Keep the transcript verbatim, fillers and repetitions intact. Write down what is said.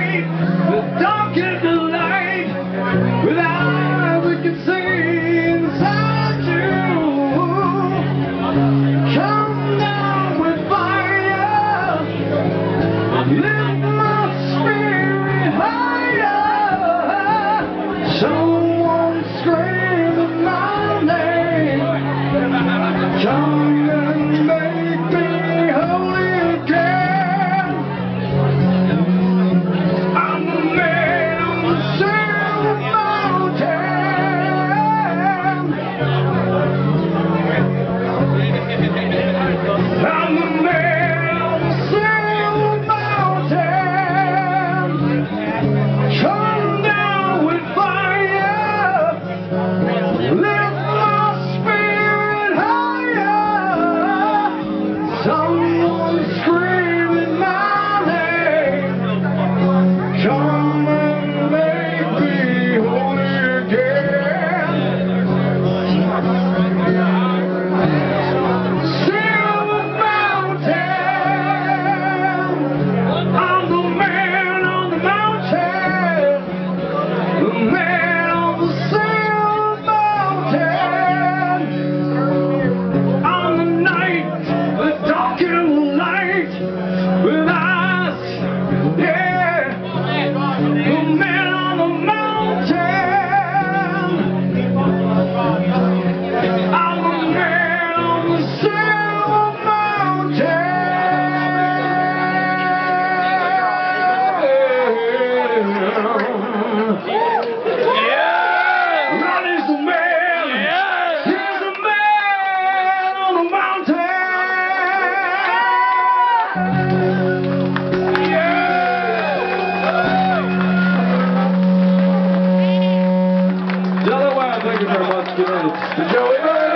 night, the dark is the light, with eyes that can see inside you. Come down with fire, lift my spirit higher. Someone screaming my name. Come and make me holy again. I'm the man on the silver mountain. I'm the man on the silver mountain. Come down with fire, lift my spirit higher. Someone screaming my name. Come and make me holy again. Silver mountain, I'm the man on the mountain, the man on the silver mountain. On the night, the dark and the light, with eyes, yeah, the man on the mountain. I'm the man on the silver mountain. Ronnie's the man. He's the man on the mountain. Yeah. Delaware, thank you very much. Good night. Joey.